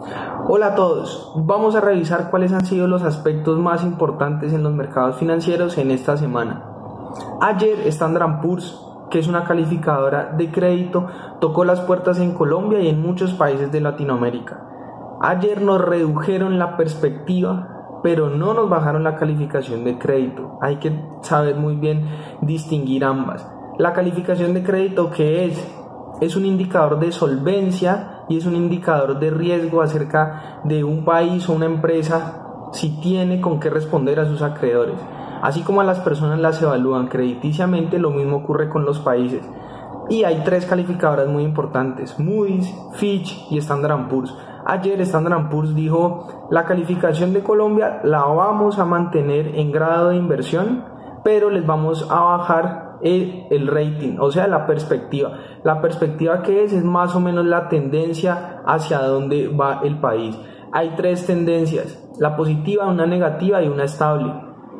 Hola a todos, vamos a revisar cuáles han sido los aspectos más importantes en los mercados financieros en esta semana. Ayer Standard & Poor's, que es una calificadora de crédito, tocó las puertas en Colombia y en muchos países de Latinoamérica. Ayer nos redujeron la perspectiva, pero no nos bajaron la calificación de crédito. Hay que saber muy bien distinguir ambas. La calificación de crédito, ¿qué es? Es un indicador de solvencia y es un indicador de riesgo acerca de un país o una empresa si tiene con qué responder a sus acreedores. Así como a las personas las evalúan crediticiamente, lo mismo ocurre con los países. Y hay tres calificadoras muy importantes: Moody's, Fitch y Standard & Poor's. Ayer Standard & Poor's dijo: la calificación de Colombia la vamos a mantener en grado de inversión, pero les vamos a bajar el rating, o sea, la perspectiva. La perspectiva que es más o menos la tendencia hacia dónde va el país. Hay tres tendencias: la positiva, una negativa y una estable.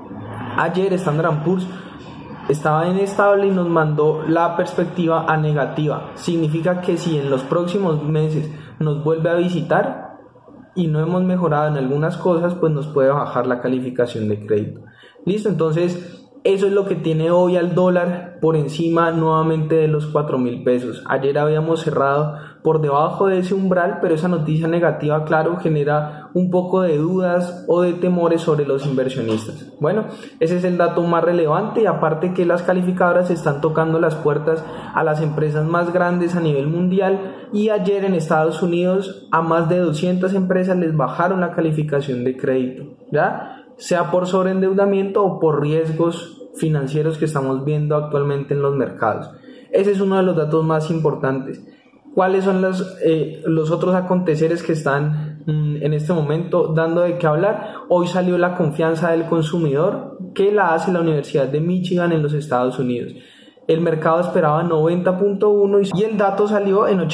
Ayer Standard & Poor's estaba en estable y nos mandó la perspectiva a negativa. Significa que si en los próximos meses nos vuelve a visitar y no hemos mejorado en algunas cosas, pues nos puede bajar la calificación de crédito. Listo, entonces eso es lo que tiene hoy al dólar por encima nuevamente de los 4.000 pesos. Ayer habíamos cerrado por debajo de ese umbral, pero esa noticia negativa, claro, genera un poco de dudas o de temores sobre los inversionistas. Bueno, ese es el dato más relevante, y aparte que las calificadoras están tocando las puertas a las empresas más grandes a nivel mundial, y ayer en Estados Unidos a más de 200 empresas les bajaron la calificación de crédito, ¿ya? Sea por sobreendeudamiento o por riesgos financieros que estamos viendo actualmente en los mercados. Ese es uno de los datos más importantes. ¿Cuáles son los otros aconteceres que están en este momento dando de qué hablar? Hoy salió la confianza del consumidor, que la hace la Universidad de Michigan en los Estados Unidos. El mercado esperaba 90.1 y el dato salió en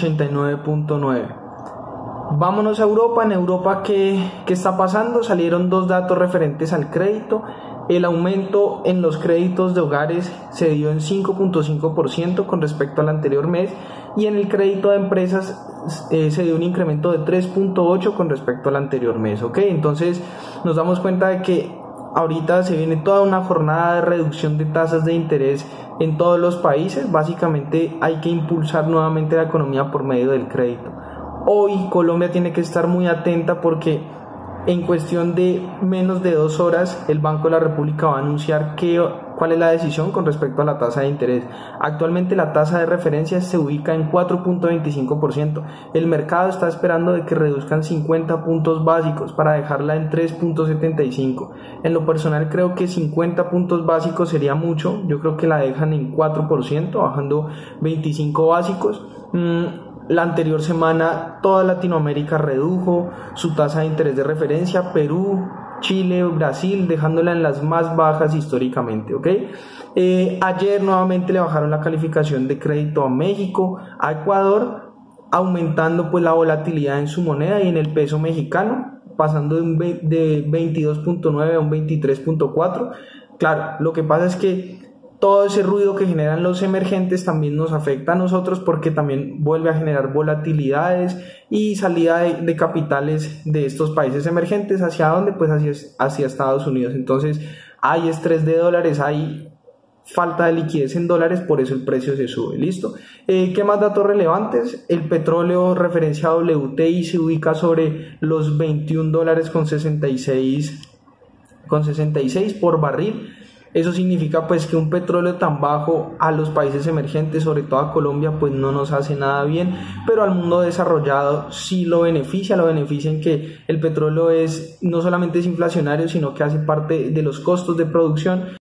89.9. Vámonos a Europa. En Europa, ¿qué está pasando? Salieron dos datos referentes al crédito. El aumento en los créditos de hogares se dio en 5.5% con respecto al anterior mes, y en el crédito de empresas se dio un incremento de 3.8% con respecto al anterior mes. ¿Ok? Entonces nos damos cuenta de que ahorita se viene toda una jornada de reducción de tasas de interés en todos los países. Básicamente hay que impulsar nuevamente la economía por medio del crédito. Hoy Colombia tiene que estar muy atenta porque en cuestión de menos de 2 horas el Banco de la República va a anunciar cuál es la decisión con respecto a la tasa de interés. Actualmente la tasa de referencia se ubica en 4.25%. El mercado está esperando de que reduzcan 50 puntos básicos para dejarla en 3.75%. En lo personal creo que 50 puntos básicos sería mucho. Yo creo que la dejan en 4%, bajando 25 básicos. La anterior semana toda Latinoamérica redujo su tasa de interés de referencia: Perú, Chile, Brasil, dejándola en las más bajas históricamente. ¿Ok? Ayer nuevamente le bajaron la calificación de crédito a México, a Ecuador, aumentando pues la volatilidad en su moneda y en el peso mexicano, pasando de 22.9 a un 23.4. Claro, lo que pasa es que todo ese ruido que generan los emergentes también nos afecta a nosotros, porque también vuelve a generar volatilidades y salida de capitales de estos países emergentes. ¿Hacia dónde? Pues hacia Estados Unidos. Entonces hay estrés de dólares, hay falta de liquidez en dólares, por eso el precio se sube. ¿Listo? ¿Qué más datos relevantes? El petróleo referencia a WTI se ubica sobre los $21.66 por barril. Eso significa pues que un petróleo tan bajo a los países emergentes, sobre todo a Colombia, pues no nos hace nada bien, pero al mundo desarrollado sí lo beneficia en que el petróleo no solamente es inflacionario, sino que hace parte de los costos de producción,